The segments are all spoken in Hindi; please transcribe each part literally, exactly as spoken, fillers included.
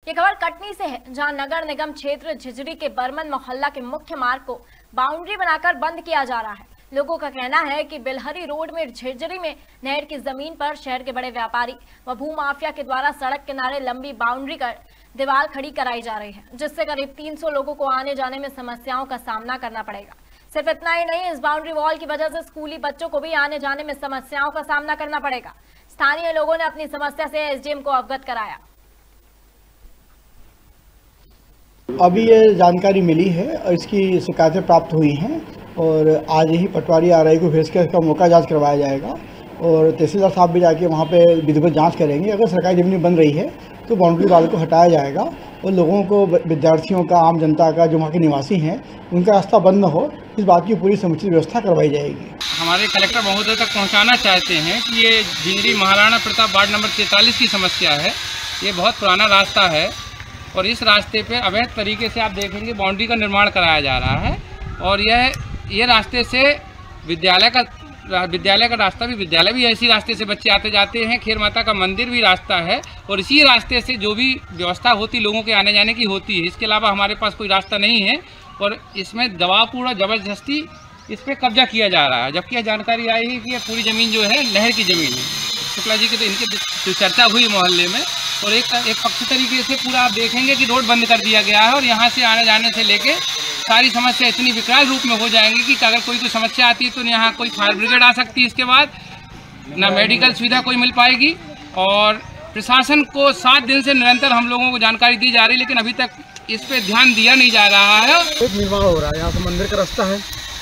ये खबर कटनी से है, जहां नगर निगम क्षेत्र झिझरी के बर्मन मोहल्ला के मुख्य मार्ग को बाउंड्री बनाकर बंद किया जा रहा है। लोगों का कहना है कि बिलहरी रोड में झिझरी में नहर की जमीन पर शहर के बड़े व्यापारी व भूमाफिया के द्वारा सड़क किनारे लंबी बाउंड्री कर दीवार खड़ी कराई जा रही है, जिससे करीब तीन सौ लोगों को आने जाने में समस्याओं का सामना करना पड़ेगा। सिर्फ इतना ही नहीं, इस बाउंड्री वॉल की वजह से स्कूली बच्चों को भी आने जाने में समस्याओं का सामना करना पड़ेगा। स्थानीय लोगों ने अपनी समस्या से एसडीएम को अवगत कराया। अभी ये जानकारी मिली है और इसकी शिकायतें प्राप्त हुई हैं और आज ही पटवारी आरआई को भेज कर इसका मौका जांच करवाया जाएगा और तहसीलदार साहब भी जाके वहाँ पे विधिवत जांच करेंगे। अगर सरकारी ज़मीन बन रही है तो बाउंड्री वाल को हटाया जाएगा और लोगों को, विद्यार्थियों का, आम जनता का, जो वहाँ के निवासी हैं, उनका रास्ता बंद न हो, इस बात की पूरी समुचित व्यवस्था करवाई जाएगी। हमारे कलेक्टर महोदय तक पहुँचाना चाहते हैं कि ये झिझरी महाराणा प्रताप वार्ड नंबर तैंतालीस की समस्या है। ये बहुत पुराना रास्ता है और इस रास्ते पे अवैध तरीके से आप देखेंगे बाउंड्री का निर्माण कराया जा रहा है और यह ये रास्ते से विद्यालय का विद्यालय का रास्ता भी विद्यालय भी इसी रास्ते से बच्चे आते जाते हैं। खैर माता का मंदिर भी रास्ता है और इसी रास्ते से जो भी व्यवस्था होती लोगों के आने जाने की होती है। इसके अलावा हमारे पास कोई रास्ता नहीं है और इसमें दबावपूर्ण जबरदस्ती इस पर कब्जा किया जा रहा है, जबकि यह जानकारी आई है कि यह पूरी ज़मीन जो है नहर की ज़मीन है। शुक्ला जी की तो इनकी चर्चा हुई मोहल्ले में और एक एक पक्ष तरीके से पूरा आप देखेंगे कि रोड बंद कर दिया गया है और यहाँ से आने जाने से लेके सारी समस्या इतनी विकराल रूप में हो जाएंगी कि अगर कोई कोई समस्या आती है तो यहाँ कोई फायर ब्रिगेड आ सकती है, इसके बाद ना मेडिकल सुविधा कोई मिल पाएगी। और प्रशासन को सात दिन से निरंतर हम लोगों को जानकारी दी जा रही है, लेकिन अभी तक इस पर ध्यान दिया नहीं जा रहा है। एक निर्माण हो रहा है, यहाँ से मंदिर का रास्ता है,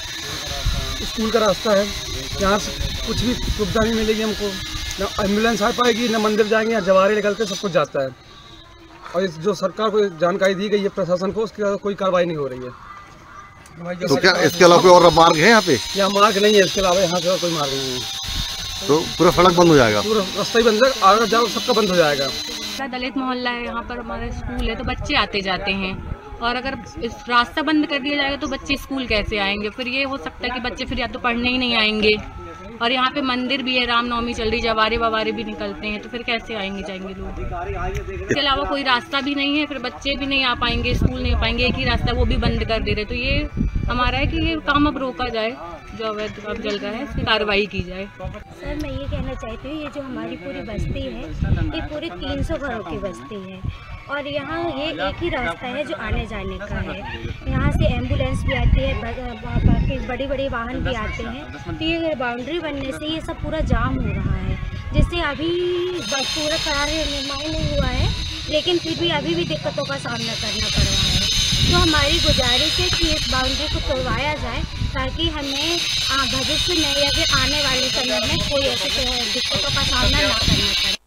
स्कूल का रास्ता है, यहाँ से कुछ भी सुविधा नहीं मिलेगी हमको, न एम्बुलेंस आ पाएगी, न मंदिर जाएंगे, यहाँ जवारे निकल के सब कुछ जाता है। और इस जो सरकार को जानकारी दी गई है प्रशासन को, उसकी कोई कार्रवाई नहीं हो रही है। तो क्या इसके अलावा कोई और मार्ग है यहाँ पे? यहाँ मार्ग नहीं है, इसके अलावा यहाँ से और कोई मार्ग नहीं है। तो पूरा सड़क बंद हो जाएगा, पूरा रास्ता ही बंद है, आगे जाओ सबका बंद हो जाएगा। दलित मोहल्ला है, यहाँ पर हमारा स्कूल है तो बच्चे आते जाते हैं और अगर इस रास्ता बंद कर दिया जाएगा तो बच्चे स्कूल कैसे आएंगे? फिर ये हो सकता है कि बच्चे फिर या तो पढ़ने ही नहीं आएंगे और यहाँ पे मंदिर भी है, रामनवमी चल रही, जवारे ववारे भी निकलते हैं, तो फिर कैसे आएंगे जाएंगे लोग? इसके अलावा कोई रास्ता भी नहीं है, फिर बच्चे भी नहीं आ पाएंगे, स्कूल नहीं आ पाएंगे। एक ही रास्ता वो भी बंद कर दे रहे, तो ये हमारा है कि ये काम अब रोका जाए, जो अवैध काम चल रहा है इस पर कार्रवाई की जाए। सर, मैं ये कहना चाहती हूँ, ये जो हमारी पूरी बस्ती है ये पूरी तीन सौ घरों की बस्ती है और यहाँ ये एक ही रास्ता है जो आने जाने का है। यहाँ से एम्बुलेंस भी आती है, बाकी बड़ी बड़ी वाहन भी आते हैं, तो ये बाउंड्री बनने से ये सब पूरा जाम हो रहा है, जिससे अभी पूरा कार्य निर्माण नहीं हुआ है, लेकिन फिर भी अभी भी दिक्कतों का सामना करना पड़ रहा है। तो हमारी गुजारिश है कि इस बाउंड्री को तोड़वाया जाए ताकि हमें भविष्य में या फिर आने वाले समय में कोई ऐसी दिक्कतों का सामना ना करना पड़े।